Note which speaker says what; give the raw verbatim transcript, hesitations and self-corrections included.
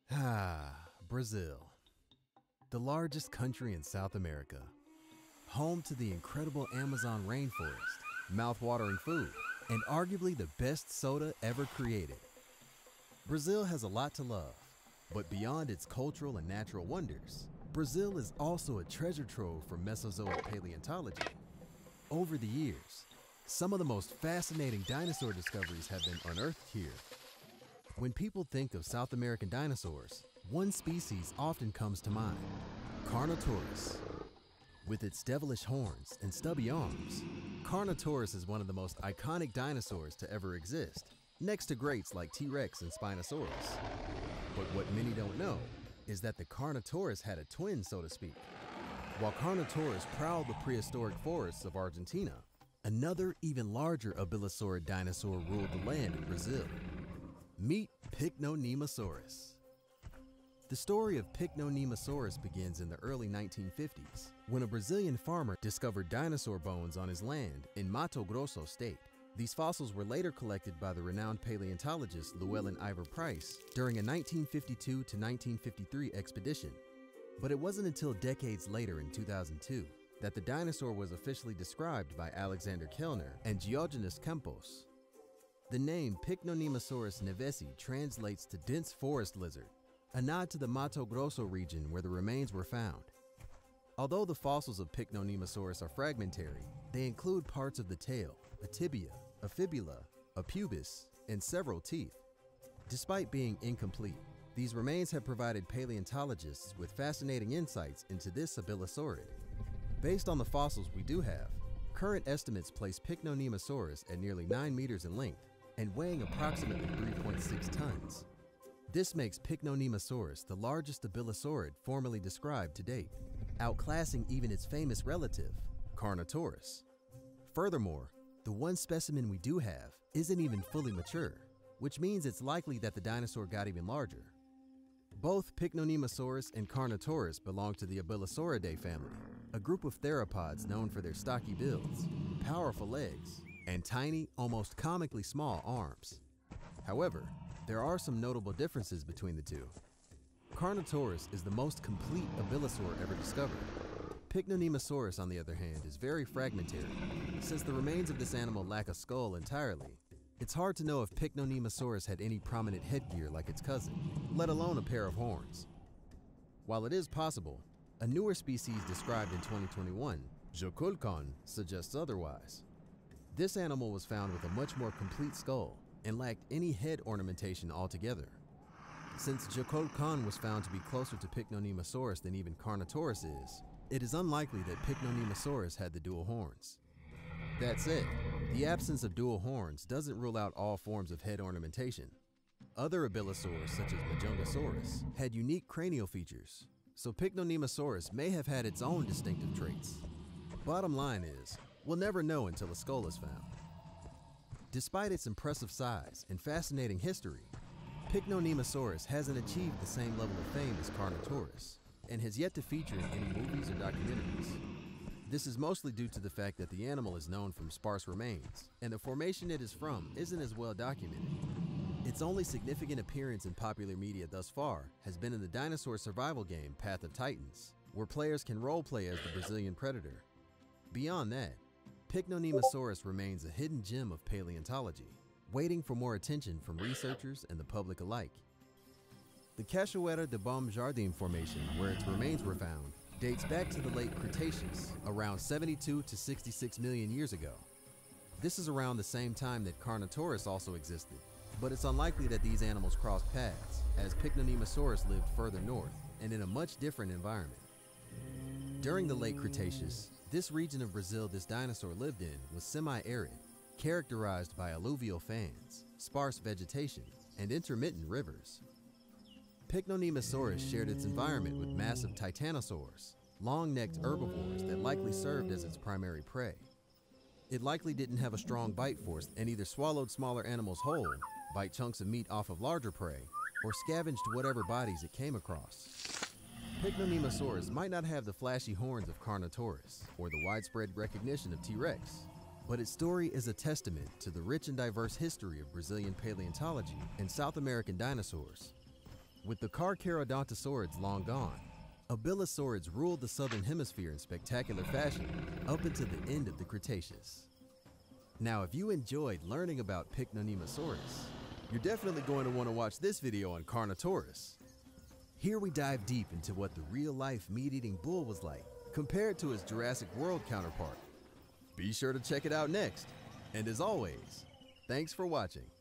Speaker 1: Ah, Brazil. The largest country in South America. Home to the incredible Amazon rainforest, mouth-watering food, and arguably the best soda ever created. Brazil has a lot to love, but beyond its cultural and natural wonders, Brazil is also a treasure trove for Mesozoic paleontology. Over the years, some of the most fascinating dinosaur discoveries have been unearthed here. When people think of South American dinosaurs, one species often comes to mind: Carnotaurus. With its devilish horns and stubby arms, Carnotaurus is one of the most iconic dinosaurs to ever exist, next to greats like T Rex and Spinosaurus. But what many don't know is that the Carnotaurus had a twin, so to speak. While Carnotaurus prowled the prehistoric forests of Argentina, another, even larger Abelisaurid dinosaur ruled the land in Brazil. Meet Pycnonemosaurus. The story of Pycnonemosaurus begins in the early nineteen fifties, when a Brazilian farmer discovered dinosaur bones on his land in Mato Grosso state. These fossils were later collected by the renowned paleontologist Llewellyn Ivor Price during a nineteen fifty-two to nineteen fifty-three expedition. But it wasn't until decades later in two thousand two that the dinosaur was officially described by Alexander Kellner and Diogenes Campos. The name Pycnonemosaurus nevesi translates to dense forest lizard, a nod to the Mato Grosso region where the remains were found. Although the fossils of Pycnonemosaurus are fragmentary, they include parts of the tail, a tibia, a fibula, a pubis, and several teeth. Despite being incomplete, these remains have provided paleontologists with fascinating insights into this Abelisaurid. Based on the fossils we do have, current estimates place Pycnonemosaurus at nearly nine meters in length and weighing approximately three point six tons. This makes Pycnonemosaurus the largest Abelisaurid formerly described to date, outclassing even its famous relative, Carnotaurus. Furthermore, the one specimen we do have isn't even fully mature, which means it's likely that the dinosaur got even larger. Both Pycnonemosaurus and Carnotaurus belong to the Abelisauridae family, a group of theropods known for their stocky builds, powerful legs, and tiny, almost comically small arms. However, there are some notable differences between the two. Carnotaurus is the most complete Abelisaur ever discovered. Pycnonemosaurus, on the other hand, is very fragmentary. Since the remains of this animal lack a skull entirely, it's hard to know if Pycnonemosaurus had any prominent headgear like its cousin, let alone a pair of horns. While it is possible, a newer species described in twenty twenty-one, Jokulkan, suggests otherwise. This animal was found with a much more complete skull and lacked any head ornamentation altogether. Since Jokulkan was found to be closer to Pycnonemosaurus than even Carnotaurus is, it is unlikely that Pycnonemosaurus had the dual horns. That said, the absence of dual horns doesn't rule out all forms of head ornamentation. Other Abelisaurs, such as Majungasaurus, had unique cranial features, so Pycnonemosaurus may have had its own distinctive traits. Bottom line is, we'll never know until a skull is found. Despite its impressive size and fascinating history, Pycnonemosaurus hasn't achieved the same level of fame as Carnotaurus and has yet to feature in any movies or documentaries. This is mostly due to the fact that the animal is known from sparse remains, and the formation it is from isn't as well documented. Its only significant appearance in popular media thus far has been in the dinosaur survival game Path of Titans, where players can roleplay as the Brazilian predator. Beyond that, Pycnonemosaurus remains a hidden gem of paleontology, waiting for more attention from researchers and the public alike. The Cachoeira de Bom Jardim Formation, where its remains were found, dates back to the late Cretaceous, around seventy-two to sixty-six million years ago. This is around the same time that Carnotaurus also existed, but it's unlikely that these animals crossed paths, as Pycnonemosaurus lived further north and in a much different environment. During the late Cretaceous, this region of Brazil this dinosaur lived in was semi-arid, characterized by alluvial fans, sparse vegetation, and intermittent rivers. Pycnonemosaurus shared its environment with massive titanosaurs, long-necked herbivores that likely served as its primary prey. It likely didn't have a strong bite force and either swallowed smaller animals whole, bite chunks of meat off of larger prey, or scavenged whatever bodies it came across. Pycnonemosaurus might not have the flashy horns of Carnotaurus or the widespread recognition of T Rex, but its story is a testament to the rich and diverse history of Brazilian paleontology and South American dinosaurs. With the Carcharodontosaurids long gone, Abelisaurid ruled the southern hemisphere in spectacular fashion up until the end of the Cretaceous. Now, if you enjoyed learning about Pycnonemosaurus, you're definitely going to want to watch this video on Carnotaurus. Here we dive deep into what the real-life meat-eating bull was like compared to his Jurassic World counterpart. Be sure to check it out next. And as always, thanks for watching.